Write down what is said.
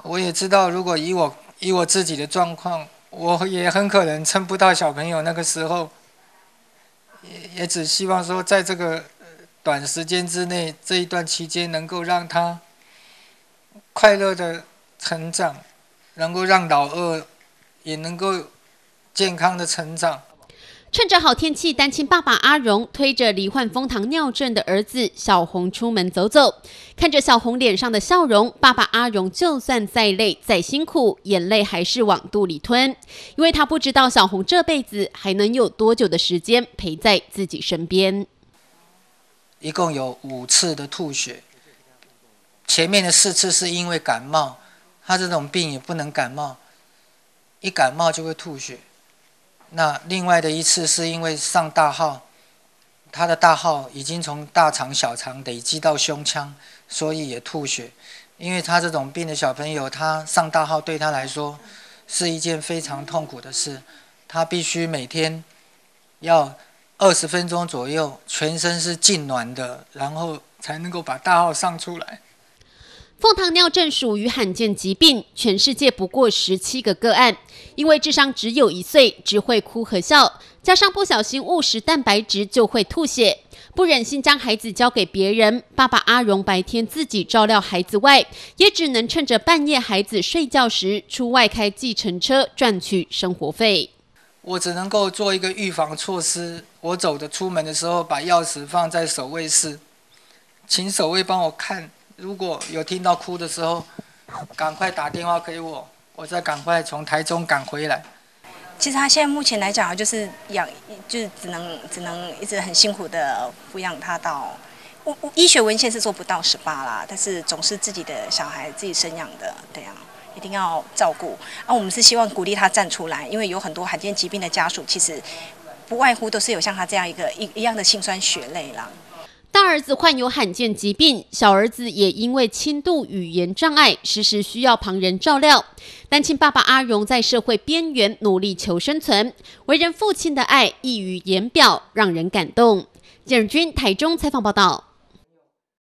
我也知道，如果以我自己的状况，我也很可能撑不到小朋友那个时候。也只希望说，在这个短时间之内，这一段期间，能够让他快乐的成长，能够让老二也能够健康的成长。 趁着好天气，单亲爸爸阿荣推着罹患枫糖尿症的儿子小红出门走走，看着小红脸上的笑容，爸爸阿荣就算再累再辛苦，眼泪还是往肚里吞，因为他不知道小红这辈子还能有多久的时间陪在自己身边。 一共有5次的吐血，前面的4次是因为感冒，他这种病也不能感冒，一感冒就会吐血。那另外的1次是因为上大号，他的大号已经从大肠、小肠累积到胸腔，所以也吐血。因为他这种病的小朋友，他上大号对他来说是一件非常痛苦的事，他必须每天要20分钟左右，全身是痉挛的，然后才能够把大号上出来。 枫糖尿症属于罕见疾病，全世界不过17个个案。因为智商只有1岁，只会哭和笑，加上不小心误食蛋白质就会吐血，不忍心将孩子交给别人。爸爸阿荣白天自己照料孩子外，也只能趁着半夜孩子睡觉时出外开计程车赚取生活费。 我只能够做一个预防措施，我出门的时候把钥匙放在守卫室，请守卫帮我看。如果有听到哭的时候，赶快打电话给我，我再赶快从台中赶回来。 其实他现在目前来讲，就是只能一直很辛苦的抚养他到，医学文献是做不到18啦，但是总是自己的小孩自己生养的，对啊，一定要照顾。我们是希望鼓励他站出来，因为有很多罕见疾病的家属，其实不外乎都是有像他这样一样的辛酸血泪啦。 大儿子患有罕见疾病，小儿子也因为轻度语言障碍，时时需要旁人照料。单亲爸爸阿荣在社会边缘努力求生存，为人父亲的爱溢于言表，让人感动。简尔君台中采访报道。